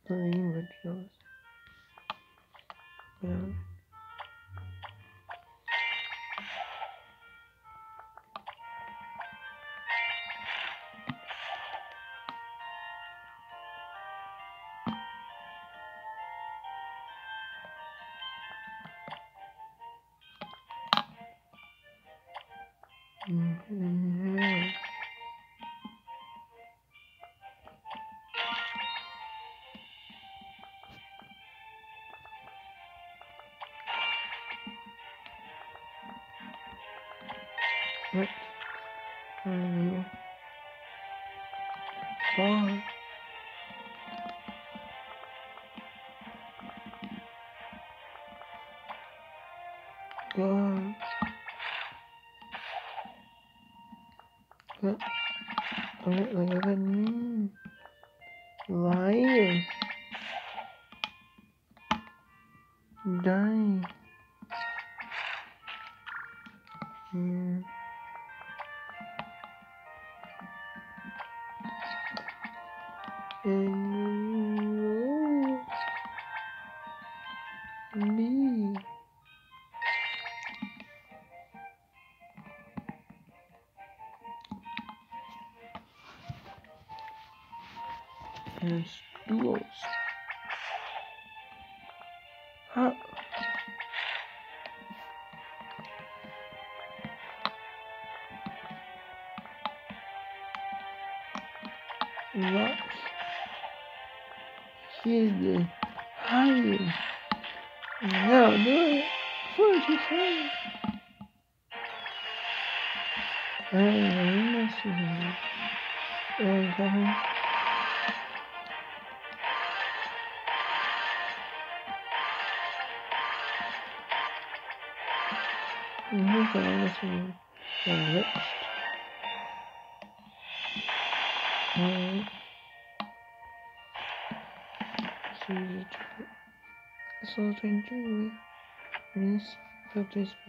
Língua. Yeah. Mm-hmm. What? Far. God. What? Like a liar. Die. Mm. And me. And stools. Huh? What? Kid. Hiding. Now do it. What you say? I must have. So to enjoy means that this